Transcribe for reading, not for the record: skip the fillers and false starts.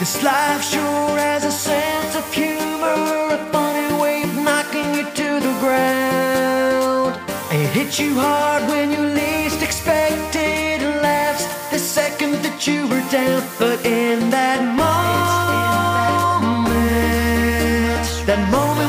This life sure has a sense of humor, a funny way of knocking you to the ground. It hits you hard when you least expect it, and laughs the second that you were down. But in that moment